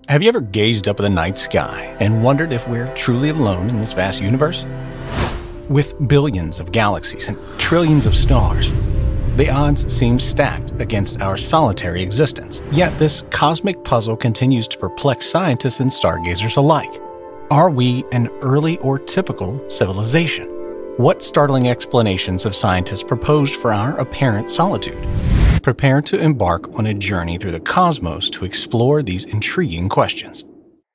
Have you ever gazed up at the night sky and wondered if we're truly alone in this vast universe? With billions of galaxies and trillions of stars, the odds seem stacked against our solitary existence. Yet this cosmic puzzle continues to perplex scientists and stargazers alike. Are we an early or typical civilization? What startling explanations have scientists proposed for our apparent solitude? Prepare to embark on a journey through the cosmos to explore these intriguing questions.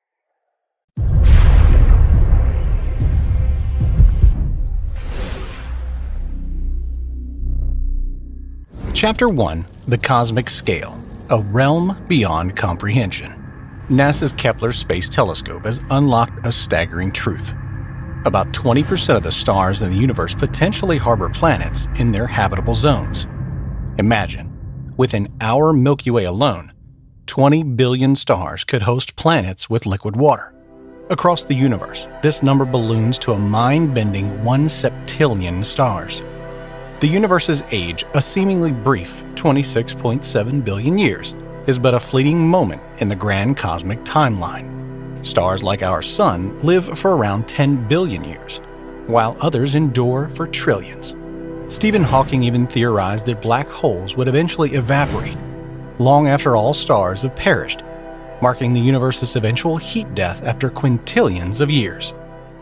Chapter 1: The Cosmic Scale, a Realm Beyond Comprehension. NASA's Kepler Space Telescope has unlocked a staggering truth. About 20% of the stars in the universe potentially harbor planets in their habitable zones. Imagine, within our Milky Way alone, 20 billion stars could host planets with liquid water. Across the universe, this number balloons to a mind-bending 1 septillion stars. The universe's age, a seemingly brief 26.7 billion years, is but a fleeting moment in the grand cosmic timeline. Stars like our Sun live for around 10 billion years, while others endure for trillions. Stephen Hawking even theorized that black holes would eventually evaporate long after all stars have perished, marking the universe's eventual heat death after quintillions of years.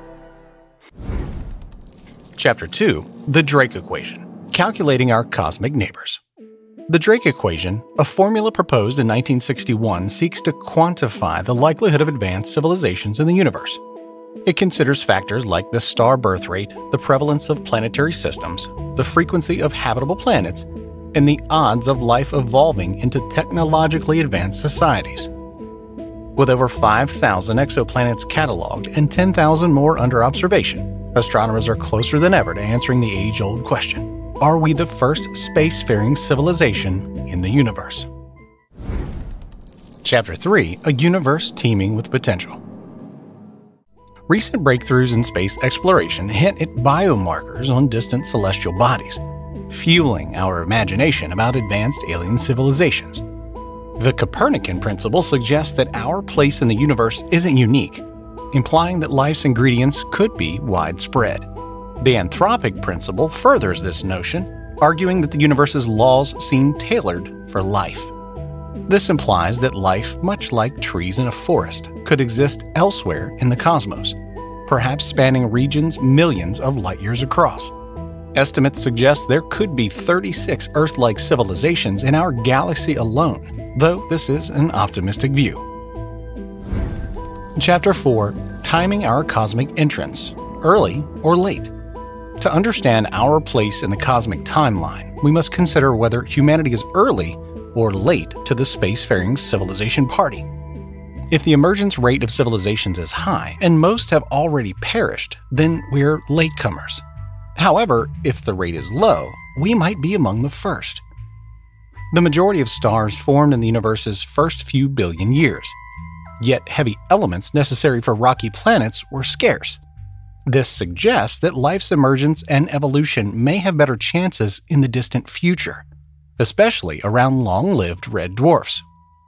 Chapter 2: The Drake Equation. Calculating our cosmic neighbors. The Drake equation, a formula proposed in 1961, seeks to quantify the likelihood of advanced civilizations in the universe. It considers factors like the star birth rate, the prevalence of planetary systems, the frequency of habitable planets, and the odds of life evolving into technologically advanced societies. With over 5,000 exoplanets cataloged and 10,000 more under observation, astronomers are closer than ever to answering the age-old question: are we the first spacefaring civilization in the universe? Chapter 3: A Universe Teeming with Potential. Recent breakthroughs in space exploration hint at biomarkers on distant celestial bodies, fueling our imagination about advanced alien civilizations. The Copernican principle suggests that our place in the universe isn't unique, implying that life's ingredients could be widespread. The anthropic principle furthers this notion, arguing that the universe's laws seem tailored for life. This implies that life, much like trees in a forest, could exist elsewhere in the cosmos, perhaps spanning regions millions of light-years across. Estimates suggest there could be 36 Earth-like civilizations in our galaxy alone, though this is an optimistic view. Chapter 4: Timing our cosmic entrance, early or late. To understand our place in the cosmic timeline, we must consider whether humanity is early or late to the spacefaring civilization party. If the emergence rate of civilizations is high and most have already perished, then we're latecomers. However, if the rate is low, we might be among the first. The majority of stars formed in the universe's first few billion years, yet heavy elements necessary for rocky planets were scarce. This suggests that life's emergence and evolution may have better chances in the distant future, especially around long-lived red dwarfs.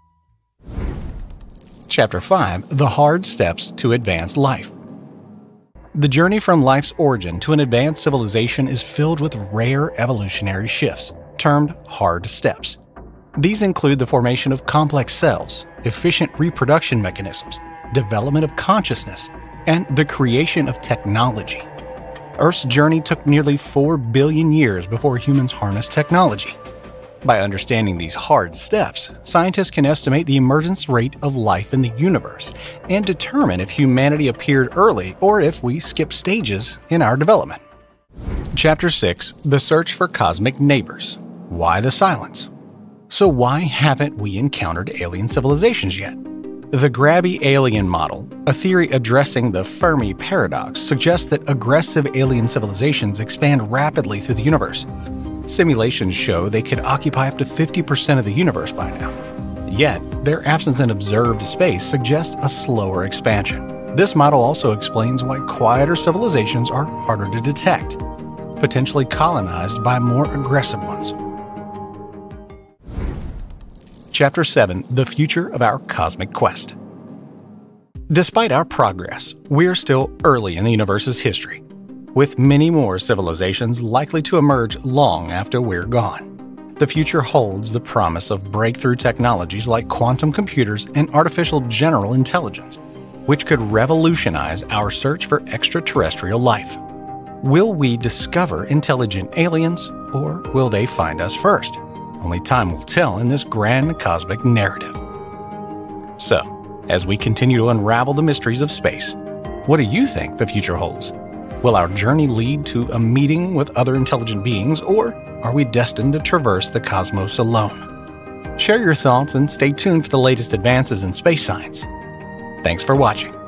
Chapter 5: The Hard Steps to Advanced Life. The journey from life's origin to an advanced civilization is filled with rare evolutionary shifts, termed hard steps. These include the formation of complex cells, efficient reproduction mechanisms, development of consciousness, and the creation of technology. Earth's journey took nearly 4 billion years before humans harnessed technology. By understanding these hard steps, scientists can estimate the emergence rate of life in the universe and determine if humanity appeared early or if we skipped stages in our development. Chapter 6: The Search for Cosmic Neighbors. Why the silence? So why haven't we encountered alien civilizations yet? The grabby alien model, a theory addressing the Fermi paradox, suggests that aggressive alien civilizations expand rapidly through the universe. Simulations show they could occupy up to 50% of the universe by now. Yet, their absence in observed space suggests a slower expansion. This model also explains why quieter civilizations are harder to detect, potentially colonized by more aggressive ones. Chapter 7: The Future of Our Cosmic Quest. Despite our progress, we're still early in the universe's history, with many more civilizations likely to emerge long after we're gone. The future holds the promise of breakthrough technologies like quantum computers and artificial general intelligence, which could revolutionize our search for extraterrestrial life. Will we discover intelligent aliens, or will they find us first? Only time will tell in this grand cosmic narrative. So, as we continue to unravel the mysteries of space, what do you think the future holds? Will our journey lead to a meeting with other intelligent beings, or are we destined to traverse the cosmos alone? Share your thoughts and stay tuned for the latest advances in space science. Thanks for watching.